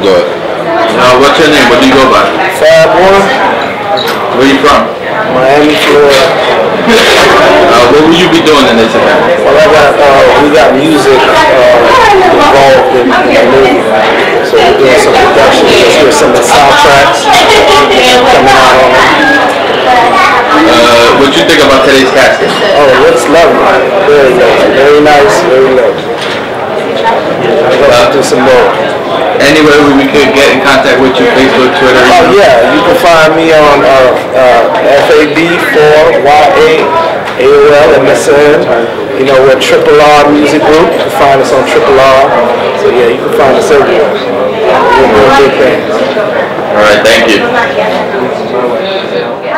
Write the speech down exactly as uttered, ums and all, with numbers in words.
Good. Uh, what's your name? What do you go by? Fabb one. Where are you from? Miami, Florida. Uh, what will you be doing in this event? Well, I got, uh, we got music uh, involved in, in the movie. So we're doing some production. Here's some of the soundtracks coming out on it. Uh, what you think about today's casting? Oh, it looks lovely. Very lovely. Very nice. Very lovely. I'd love to do some more. Anywhere where we could get in contact with you, Facebook, Twitter? Oh yeah, you can find me on uh, uh, F A B four Y A A O L M S N. You know, we're Triple R Music Group. You can find us on Triple R. So yeah, you can find us everywhere. We're doing big things. All right, thank you.